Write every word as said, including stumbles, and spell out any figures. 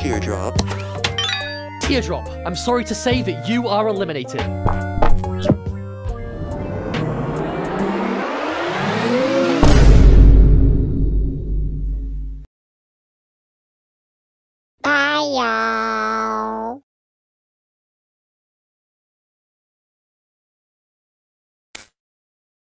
Teardrop. Teardrop, I'm sorry to say that you are eliminated.